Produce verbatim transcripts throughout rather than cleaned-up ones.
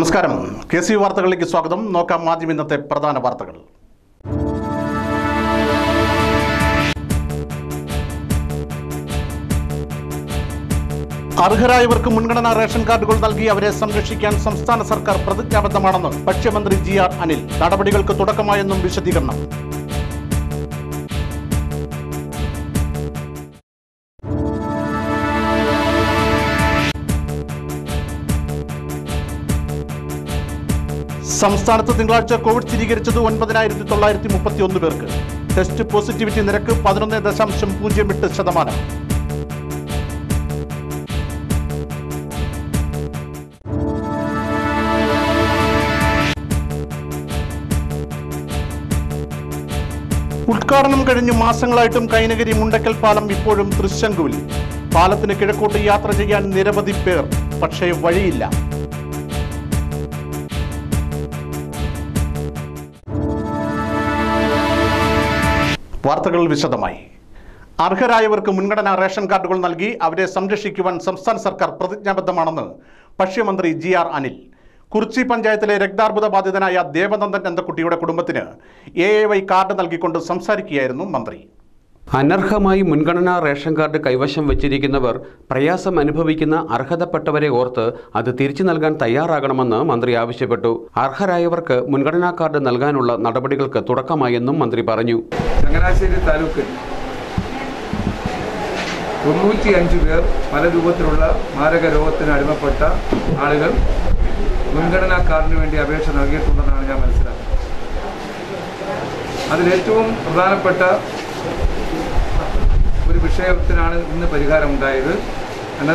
നമസ്കാരം. K C വാർത്തകളിലേക്ക് സ്വാഗതം. നോക്കാം ആദ്യം ഇന്നത്തെ പ്രധാന വാർത്തകൾ. അർഹരായവർക്ക് മുൻഗണനാ റേഷൻ കാർഡുകൾ നൽകി അവരെ സംരക്ഷിക്കാൻ സംസ്ഥാന സർക്കാർ പ്രതിജ്ഞാബദ്ധമാണെന്ന് ഭക്ഷ്യമന്ത്രി ജി ആർ അനിൽ. നടപടികൾക്ക് തുടക്കമായെന്നും വിശദീകരണം. സംസ്ഥാനത്ത് തിങ്കളാഴ്ച കോവിഡ് സ്ഥിരീകരിച്ചത് ഒൻപതിനായിരത്തി തൊള്ളായിരത്തി മുപ്പത്തി ഒന്ന് പേർക്ക്. ടെസ്റ്റ് പോസിറ്റിവിറ്റി നിരക്ക് പതിനൊന്ന് ദശാംശം പൂജ്യം എട്ട് ശതമാനം. ഉദ്ഘാടനം കഴിഞ്ഞ് മാസങ്ങളായിട്ടും കൈനഗിരി മുണ്ടക്കൽ പാലം ഇപ്പോഴും തൃശങ്കുവിൽ. പാലത്തിന് കിഴക്കോട്ട് യാത്ര ചെയ്യാൻ നിരവധി പേർ, പക്ഷേ വഴിയില്ല. വാർത്തകൾ വിശദമായി. അർഹരായവർക്ക് മുൻഗണനാ റേഷൻ കാർഡുകൾ നൽകി അവരെ സംരക്ഷിക്കുവാൻ സംസ്ഥാന സർക്കാർ പ്രതിജ്ഞാബദ്ധമാണെന്ന് ഭക്ഷ്യമന്ത്രി ജി ആർ അനിൽ. കുറിച്ചി പഞ്ചായത്തിലെ രക്താർബുദ ബാധിതനായ ദേവനന്ദൻ എന്ന കുട്ടിയുടെ കുടുംബത്തിന് എ എ വൈ കാർഡ് നൽകിക്കൊണ്ട് സംസാരിക്കുകയായിരുന്നു മന്ത്രി. അനർഹമായി മുൻഗണനാ റേഷൻ കാർഡ് കൈവശം വച്ചിരിക്കുന്നവർ പ്രയാസം അനുഭവിക്കുന്ന അർഹതപ്പെട്ടവരെ ഓർത്ത് അത് തിരിച്ചു നൽകാൻ തയ്യാറാകണമെന്ന് മന്ത്രി ആവശ്യപ്പെട്ടു. അർഹരായവർക്ക് മുൻഗണനാ കാർഡ് നൽകാനുള്ള നടപടികൾക്ക് തുടക്കമായെന്നും മന്ത്രി പറഞ്ഞു. ചങ്ങനാശ്ശേരി താലൂക്കിൽ തൊണ്ണൂറ്റി അഞ്ച് പേർ പല രൂപത്തിലുള്ള മാരക രോഗത്തിന് അടിമപ്പെട്ട ആളുകൾ മുൻഗണനാ കാർഡിന് വേണ്ടി അപേക്ഷ നൽകിയിട്ടുണ്ടെന്നാണ് ഞാൻ മനസ്സിലാക്കുന്നത്. അതിലേറ്റവും പ്രധാനപ്പെട്ട ഒരു വിഷയത്തിനാണ് ഇന്ന് പരിഹാരമുണ്ടായത്. കാരണം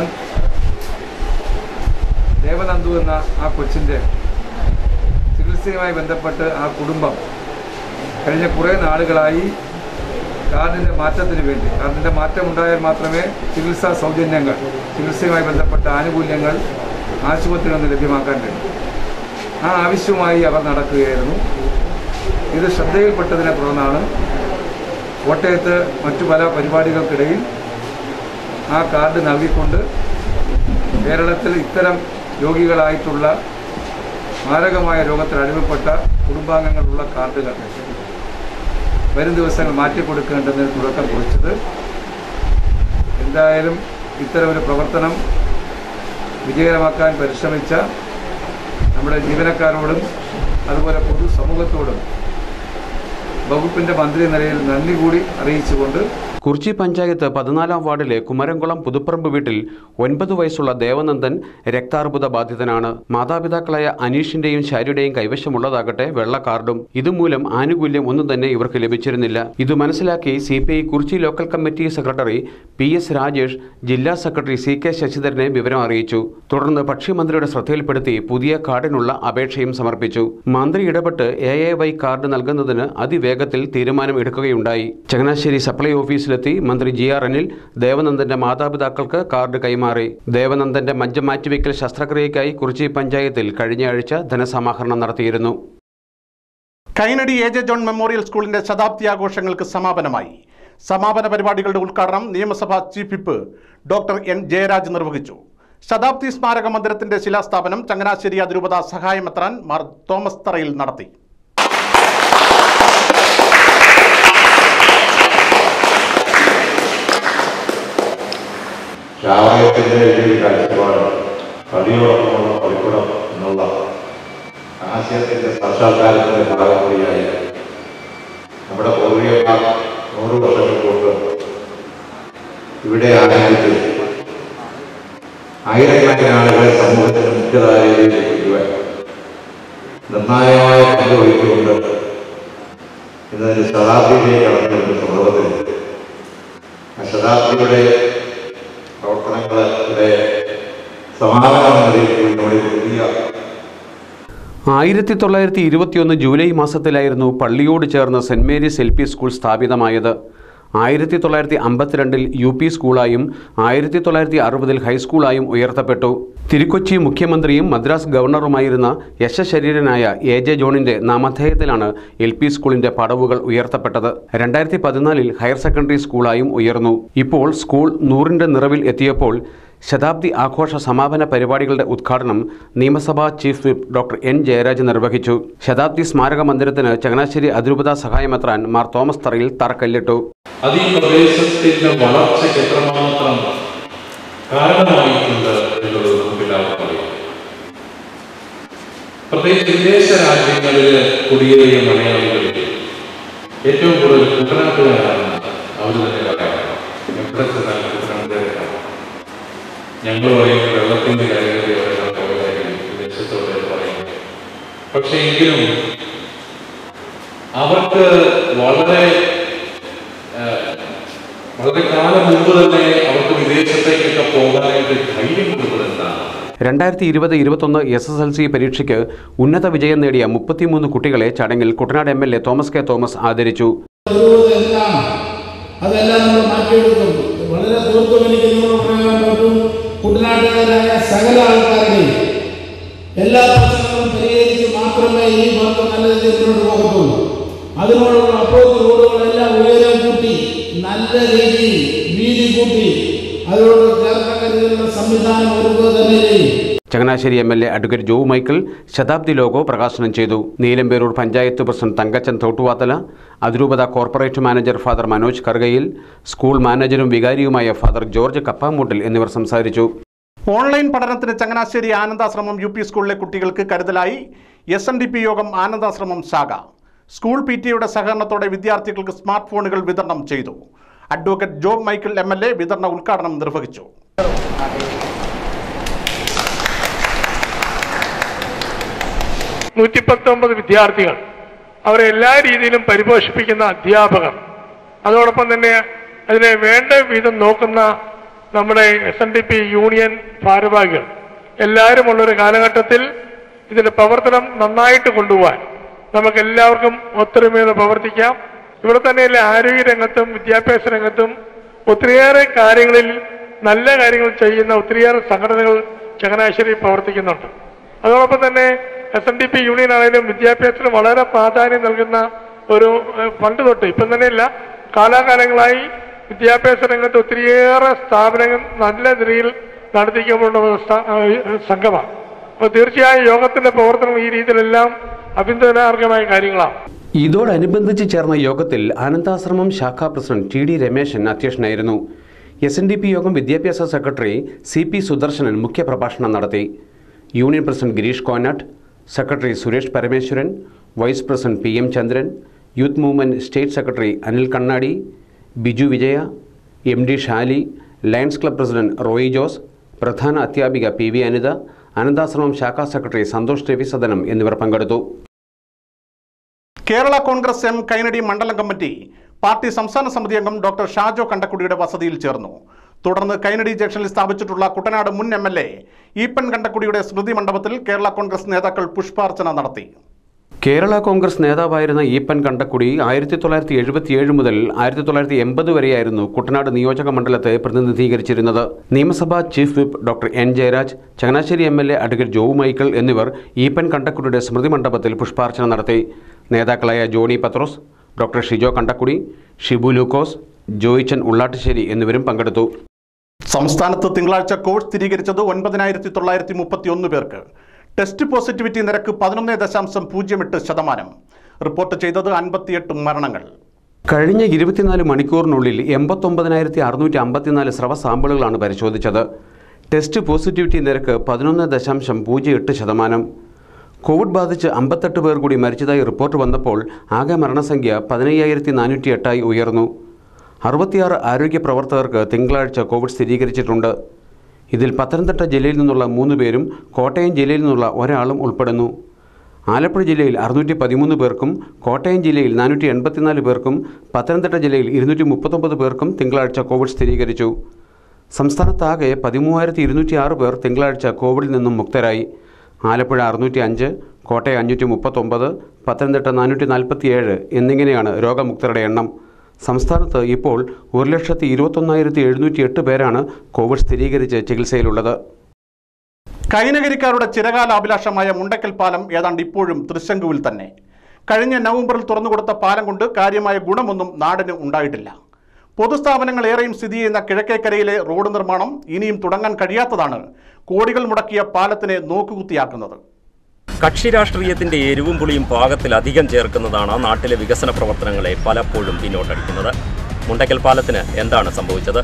ദേവനന്ദു എന്ന ആ കൊച്ചിൻ്റെ ചികിത്സയുമായി ബന്ധപ്പെട്ട് ആ കുടുംബം കഴിഞ്ഞ കുറേ നാളുകളായി കാർഡിൻ്റെ മാറ്റത്തിന് വേണ്ടി, കാർഡിൻ്റെ മാറ്റം ഉണ്ടായാൽ മാത്രമേ ചികിത്സാ സൗജന്യങ്ങൾ, ചികിത്സയുമായി ബന്ധപ്പെട്ട ആനുകൂല്യങ്ങൾ ആശുപത്രിയിൽ നിന്ന് ലഭ്യമാക്കാൻ കഴിയും. ആ ആവശ്യവുമായി അവർ നടക്കുകയായിരുന്നു. ഇത് ശ്രദ്ധയിൽപ്പെട്ടതിനെ തുടർന്നാണ് കോട്ടയത്ത് മറ്റു പല പരിപാടികൾക്കിടയിൽ ആ കാർഡ് നൽകിക്കൊണ്ട് കേരളത്തിൽ ഇത്തരം രോഗികളായിട്ടുള്ള മാരകമായ രോഗത്തിൽ അടിമപ്പെട്ട കുടുംബാംഗങ്ങളുള്ള കാർഡുകൾ വരും ദിവസങ്ങൾ മാറ്റിക്കൊടുക്കേണ്ടതിന് തുടക്കം കുറിച്ചത്. എന്തായാലും ഇത്തരമൊരു പ്രവർത്തനം വിജയകരമാക്കാൻ പരിശ്രമിച്ച നമ്മുടെ ജീവനക്കാരോടും അതുപോലെ പൊതുസമൂഹത്തോടും വകുപ്പിന്റെ മന്ത്രി നിലയിൽ നന്ദി കൂടി അറിയിച്ചുകൊണ്ട് കുറിച്ചി പഞ്ചായത്ത് പതിനാലാം വാർഡിലെ കുമരംകുളം പുതുപ്പറമ്പ് വീട്ടിൽ ഒൻപത് വയസ്സുള്ള ദേവനന്ദൻ രക്താർബുദ ബാധിതനാണ്. മാതാപിതാക്കളായ അനീഷിന്റെയും ശാരിയുടെയും കൈവശമുള്ളതാകട്ടെ വെള്ള കാർഡും. ഇതുമൂലം ആനുകൂല്യം ഒന്നും തന്നെ ഇവർക്ക് ലഭിച്ചിരുന്നില്ല. ഇത് മനസ്സിലാക്കി C P I Kurichi local committee secretary P S Rajesh ജില്ലാ സെക്രട്ടറി സി കെ ശശിധരനെ വിവരം അറിയിച്ചു. തുടർന്ന് ഭക്ഷ്യമന്ത്രിയുടെ ശ്രദ്ധയിൽപ്പെടുത്തി പുതിയ കാർഡിനുള്ള അപേക്ഷയും സമർപ്പിച്ചു. മന്ത്രി ഇടപെട്ട് എ എ വൈ കാർഡ് നൽകുന്നതിന് അതിവേഗത്തിൽ തീരുമാനം എടുക്കുകയുണ്ടായി. ചങ്ങനാശ്ശേരി സപ്ലൈ ഓഫീസിൽ മന്ത്രി ജി ആർ അനിൽ ദേവനന്ദന്റെ മാതാപിതാക്കൾക്ക് കാർഡ് കൈമാറി. ദേവനന്ദന്റെ മജ്ജ മാറ്റിവെക്കൽ ശസ്ത്രക്രിയയ്ക്കായി കുറിച്ചി പഞ്ചായത്തിൽ കഴിഞ്ഞയാഴ്ച ധനസമാഹരണം നടത്തിയിരുന്നു. Kainadi A J John memorial സ്കൂളിന്റെ ശതാബ്ദി ആഘോഷങ്ങൾക്ക് സമാപനമായി. സമാപന പരിപാടികളുടെ ഉദ്ഘാടനം നിയമസഭാ chief whip doctor N Jayaraj നിർവഹിച്ചു. ശതാബ്ദി സ്മാരക മന്ദിരത്തിന്റെ ശിലാസ്ഥാപനം ചങ്ങനാശ്ശേരി അതിരൂപത സഹായമെത്രാൻ മാർ തോമസ് തറയിൽ നടത്തി. രാമായണത്തിൻ്റെ ഒരു കാഴ്ചപ്പാട് പടിയോടൊപ്പമുള്ള പടിക്കുടം എന്നുള്ള ആശയത്തിൻ്റെ സാക്ഷാത്കാരത്തിൻ്റെ ഭാഗം കൂടിയായി നമ്മുടെ പൂർവികന്മാർ നൂറ് വർഷങ്ങൾ കൊണ്ട് ഇവിടെ ആരംഭിച്ച് ആയിരക്കണക്കിന് ആളുകളെ സമൂഹത്തിന് മുഖ്യധാരയിലേക്ക് എത്തിക്കുവാൻ നിർണായകമായ പങ്ക് വഹിച്ചുകൊണ്ട് ഇന്നതിന് ശതാബ്ദിയിലേക്ക് കടന്നിരുന്ന സംഭവത്തിൽ ആ ശതാബ്ദിയുടെ പ്രവർത്തനങ്ങളുടെ സമാപനങ്ങളിൽ പുതിയ ആയിരത്തി തൊള്ളായിരത്തി ഇരുപത്തിയൊന്ന് ജൂലൈ മാസത്തിലായിരുന്നു പള്ളിയോട് ചേർന്ന് saint Mary's L P school സ്ഥാപിതമായത്. ആയിരത്തി തൊള്ളായിരത്തി അമ്പത്തിരണ്ടിൽ യു പി സ്കൂളായും ആയിരത്തി തൊള്ളായിരത്തി അറുപതിൽ ഹൈസ്കൂളായും ഉയർത്തപ്പെട്ടു. തിരുക്കൊച്ചി മുഖ്യമന്ത്രിയും മദ്രാസ് ഗവർണറുമായിരുന്ന യശശരീരനായ എ ജെ ജോണിന്റെ നാമധേയത്തിലാണ് എൽ പി സ്കൂളിന്റെ പടവുകൾ ഉയർത്തപ്പെട്ടത്. രണ്ടായിരത്തി പതിനാലിൽ ഹയർ സെക്കൻഡറി സ്കൂളായും ഉയർന്നു. ഇപ്പോൾ സ്കൂൾ നൂറിന്റെ നിറവിൽ എത്തിയപ്പോൾ ശതാബ്ദി ആഘോഷ സമാപന പരിപാടികളുടെ ഉദ്ഘാടനം നിയമസഭാ chief whip doctor N Jayaraj നിർവഹിച്ചു. ശതാബ്ദി സ്മാരക മന്ദിരത്തിന് ചങ്ങനാശ്ശേരി അതിരൂപതാ സഹായമെത്രാൻ മാർ തോമസ് തറയിൽ തറക്കല്ലിട്ടു. അത് ഈ പ്രദേശത്തിന്റെ വളർച്ചയ്ക്ക് എത്രമാത്രം കാരണമായിട്ടുണ്ട് എന്നുള്ളത് നമുക്കെല്ലാവർക്കും അറിയാം. പ്രത്യേകിച്ച് വിദേശ രാജ്യങ്ങളിൽ കുടിയേറിയ മലയാളികളിൽ ഏറ്റവും കൂടുതൽ കുട്ടനാട്ടുകാരാണ് അവർ തന്നെ പറയാറ്. എവിടെ ചെന്നാലും കുട്ടനാട്ടുകാരാണ്. ഞങ്ങൾ പറയുന്നത് വെള്ളത്തിൻ്റെ കാര്യത്തിൽ വിദേശത്തോടെ പറയുന്നത്. പക്ഷെ എങ്കിലും അവർക്ക് വളരെ വളരെ കാലം മുമ്പ് തന്നെ അവർക്ക് വിദേശത്തേക്കൊക്കെ പോകാനായിട്ട് ധൈര്യം കൊടുക്കുന്നതാണ്. രണ്ടായിരത്തി ഇരുപത് ഇരുപത്തൊന്ന് എസ് എസ് എൽ സി പരീക്ഷയ്ക്ക് ഉന്നത വിജയം നേടിയ മുപ്പത്തിമൂന്ന് കുട്ടികളെ ചടങ്ങിൽ Kuttanad M L A Thomas K Thomas ആദരിച്ചു. അതെല്ലാം നമ്മൾ മാറ്റിയെടുക്കും. വളരെ തീർത്തും എനിക്ക് നിങ്ങളോട് പറയാൻ പറ്റും, കുട്ടനാട്ടുകാരായ സകല ആൾക്കാരുടെയും എല്ലാ പ്രശ്നങ്ങളും പരിഹരിച്ച് മാത്രമേ ഈ വർഷം നല്ല രീതിയിൽ മുന്നോട്ട് പോകത്തുള്ളൂ. അതിനോടുള്ള അപ്രോച്ച് റോഡുകളെല്ലാം ഉയരം കൂട്ടി നല്ല രീതിയിൽ വീതി കൂട്ടി അതിനോട് ചേർക്കക്ക രീതിയിലുള്ള സംവിധാനം ഒരുക്കുക തന്നെ ചെയ്യും. Changanassery M L A advocate Jo Michael ശതാബ്ദി ലോഗോ പ്രകാശനം ചെയ്തു. നീലമ്പേരൂർ പഞ്ചായത്ത് പ്രസിഡന്റ് തങ്കച്ചൻ തോട്ടുവാത്തല, അതിരൂപത corporate manager father Manoj Karukayil, school മാനേജരും വികാരിയുമായ ഫാദർ ജോർജ് കപ്പാമൂട്ടിൽ എന്നിവർ സംസാരിച്ചു. ഓൺലൈൻ പഠനത്തിന് ചങ്ങനാശ്ശേരി ആനന്ദാശ്രമം യു പി സ്കൂളിലെ കുട്ടികൾക്ക് കരുതലായി S N D P Yogam Anandashramam ശാഖ സ്കൂൾ പി ടി എയുടെ സഹകരണത്തോടെ വിദ്യാർത്ഥികൾക്ക് സ്മാർട്ട് ഫോണുകൾ വിതരണം ചെയ്തു. Advocate Jo Michael M L A വിതരണ ഉദ്ഘാടനം നിർവഹിച്ചു. നൂറ്റി പത്തൊമ്പത് വിദ്യാർത്ഥികൾ, അവരെ എല്ലാ രീതിയിലും പരിപോഷിപ്പിക്കുന്ന അധ്യാപകർ, അതോടൊപ്പം തന്നെ അതിനെ വേണ്ട വിധം നോക്കുന്ന നമ്മുടെ S N D P union ഭാരവാഹികൾ എല്ലാവരും ഉള്ളൊരു കാലഘട്ടത്തിൽ ഇതിന്റെ പ്രവർത്തനം നന്നായിട്ട് കൊണ്ടുപോകാൻ നമുക്ക് എല്ലാവർക്കും ഒത്തൊരുമയോടെ പ്രവർത്തിക്കാം. ഇവിടെ തന്നെയല്ല ആരോഗ്യരംഗത്തും വിദ്യാഭ്യാസ രംഗത്തും ഒത്തിരിയേറെ കാര്യങ്ങളിൽ നല്ല കാര്യങ്ങൾ ചെയ്യുന്ന ഒത്തിരിയേറെ സംഘടനകൾ ചങ്ങനാശ്ശേരി പ്രവർത്തിക്കുന്നുണ്ട്. അതോടൊപ്പം തന്നെ S N D P union ആണെങ്കിലും വിദ്യാഭ്യാസത്തിന് വളരെ പ്രാധാന്യം നൽകുന്ന ഒരു പണ്ട് തൊട്ട് ഇപ്പം തന്നെയല്ല കാലാകാലങ്ങളായി വിദ്യാഭ്യാസ രംഗത്ത് ഒത്തിരിയേറെ സ്ഥാപനങ്ങൾ നല്ല രീതിയിൽ നടത്തിക്കപ്പെടുന്ന സംഘമാണ്. അപ്പോൾ തീർച്ചയായും യോഗത്തിന്റെ പ്രവർത്തനം ഈ രീതിയിലെല്ലാം അഭിനന്ദനാർഹമായ കാര്യങ്ങളാണ്. ഇതോടനുബന്ധിച്ച് ചേർന്ന യോഗത്തിൽ ആനന്ദാശ്രമം ശാഖാ പ്രസിഡന്റ് ടി ഡി രമേശൻ അധ്യക്ഷനായിരുന്നു. എസ് എൻ ഡി പി യോഗം വിദ്യാഭ്യാസ സെക്രട്ടറി സി പി സുദർശനൻ മുഖ്യപ്രഭാഷണം നടത്തി. Union president Gireesh Konattu, secretary Suresh Parameswaran, vice president P M Chandran, youth movement state secretary Anil Kannadi, Biju Vijaya, M D Shali, lions club president Roy Jose, പ്രധാന അധ്യാപിക പി വി അനിത, ആനന്ദാശ്രമം ശാഖാ സെക്രട്ടറി സന്തോഷ് രവി സദനം എന്നിവർ പങ്കെടുത്തു. കേരള കോൺഗ്രസ് എം കൈനടി മണ്ഡലം കമ്മിറ്റി പാർട്ടി സംസ്ഥാന സമിതി അംഗം ഡോക്ടർ ഷാജോ കണ്ടക്കുടിയുടെ വസതിയിൽ ചേർന്നു. തുടർന്ന് കൈനടി ജംഗ്ഷനിൽ സ്ഥാപിച്ചിട്ടുള്ള കുട്ടനാട് മുൻ എം എൽ എ ഈപ്പൻ കണ്ടക്കുടിയുടെ സ്മൃതി മണ്ഡപത്തിൽ കേരള കോൺഗ്രസ് നേതാക്കൾ പുഷ്പാർച്ചന നടത്തി. കേരള കോൺഗ്രസ് നേതാവായിരുന്ന ഈപ്പൻ കണ്ടക്കുടി ആയിരത്തി തൊള്ളായിരത്തി എഴുപത്തിയേഴ് മുതൽ ആയിരത്തി തൊള്ളായിരത്തി എൺപത് വരെയായിരുന്നു കുട്ടനാട് നിയോജക മണ്ഡലത്തെ പ്രതിനിധീകരിച്ചിരുന്നത്. നിയമസഭാ chief whip doctor N Jayaraj, Changanassery M L A advocate Jo Michael എന്നിവർ ഈപ്പൻ കണ്ടക്കുടിയുടെ സ്മൃതി മണ്ഡപത്തിൽ പുഷ്പാർച്ചന നടത്തി. നേതാക്കളായ ജോണി പത്രോസ്, ഡോക്ടർ ഷിജോ കണ്ടക്കുടി, ഷിബു ലൂക്കോസ്, ജോയിച്ചൻ ഉള്ളാട്ടുശ്ശേരി എന്നിവരും പങ്കെടുത്തു. സംസ്ഥാനത്ത് തിങ്കളാഴ്ച കോവിഡ് സ്ഥിരീകരിച്ചത് ഒൻപതിനായിരത്തി തൊള്ളായിരത്തി മുപ്പത്തി ഒന്ന് പേർക്ക്. ടെസ്റ്റ് പോസിറ്റിവിറ്റി നിരക്ക് പതിനൊന്ന് ദശാംശം പൂജ്യം എട്ട് ശതമാനം. റിപ്പോർട്ട് ചെയ്തത് അൻപത്തിയെട്ട് മരണങ്ങൾ. കഴിഞ്ഞ ഇരുപത്തിനാല് മണിക്കൂറിനുള്ളിൽ എൺപത്തൊമ്പതിനായിരത്തി അറുന്നൂറ്റി അമ്പത്തിനാല് സ്രവ സാമ്പിളുകളാണ് പരിശോധിച്ചത്. ടെസ്റ്റ് പോസിറ്റിവിറ്റി നിരക്ക് പതിനൊന്ന് ദശാംശം പൂജ്യം എട്ട് ശതമാനം. കോവിഡ് ബാധിച്ച് അമ്പത്തെട്ട് പേർ കൂടി മരിച്ചതായി റിപ്പോർട്ട് വന്നപ്പോൾ ആകെ മരണസംഖ്യ പതിനയ്യായിരത്തി നാനൂറ്റി എട്ടായി ഉയർന്നു. അറുപത്തിയാറ് ആരോഗ്യ പ്രവർത്തകർക്ക് തിങ്കളാഴ്ച കോവിഡ് സ്ഥിരീകരിച്ചിട്ടുണ്ട്. ഇതിൽ പത്തനംതിട്ട ജില്ലയിൽ നിന്നുള്ള മൂന്ന് പേരും കോട്ടയം ജില്ലയിൽ നിന്നുള്ള ഒരാളും ഉൾപ്പെടുന്നു. ആലപ്പുഴ ജില്ലയിൽ അറുന്നൂറ്റി പതിമൂന്ന് പേർക്കും കോട്ടയം ജില്ലയിൽ നാനൂറ്റി എൺപത്തിനാല് പേർക്കും പത്തനംതിട്ട ജില്ലയിൽ ഇരുന്നൂറ്റി മുപ്പത്തൊമ്പത് പേർക്കും തിങ്കളാഴ്ച കോവിഡ് സ്ഥിരീകരിച്ചു. സംസ്ഥാനത്താകെ പതിമൂവായിരത്തി ഇരുന്നൂറ്റി ആറ് പേർ തിങ്കളാഴ്ച കോവിഡിൽ നിന്നും മുക്തരായി. ആലപ്പുഴ അറുന്നൂറ്റി അഞ്ച്, കോട്ടയം അഞ്ഞൂറ്റി മുപ്പത്തൊമ്പത്, പത്തനംതിട്ട നാനൂറ്റി നാൽപ്പത്തിയേഴ് എന്നിങ്ങനെയാണ് രോഗമുക്തരുടെ എണ്ണം. സംസ്ഥാനത്ത് ഇപ്പോൾ ഒരു ലക്ഷത്തി ഇരുപത്തൊന്നായിരത്തി എഴുന്നൂറ്റി എട്ട് പേരാണ് കോവിഡ് സ്ഥിരീകരിച്ച് ചികിത്സയിലുള്ളത്. കൈനകരിക്കാരുടെ ചിരകാല അഭിലാഷമായ മുണ്ടക്കൽ പാലം ഏതാണ്ട് ഇപ്പോഴും തൃശങ്കുവിൽ തന്നെ. കഴിഞ്ഞ നവംബറിൽ തുറന്നുകൊടുത്ത പാലം കൊണ്ട് കാര്യമായ ഗുണമൊന്നും നാടിന് ഉണ്ടായിട്ടില്ല. പൊതുസ്ഥാപനങ്ങൾ ഏറെയും സ്ഥിതി ചെയ്യുന്ന കിഴക്കേക്കരയിലെ റോഡ് നിർമ്മാണം ഇനിയും തുടങ്ങാൻ കഴിയാത്തതാണ് കോടികൾ മുടക്കിയ പാലത്തിനെ നോക്കുകുത്തിയാക്കുന്നത്. കക്ഷി രാഷ്ട്രീയത്തിന്റെ എരിവും പുളിയും പാകത്തിലധികം ചേർക്കുന്നതാണ് നാട്ടിലെ വികസന പ്രവർത്തനങ്ങളെ പലപ്പോഴും പിന്നോട്ടടിക്കുന്നത്. മുണ്ടക്കൽ പാലത്തിന് എന്താണ് സംഭവിച്ചത്?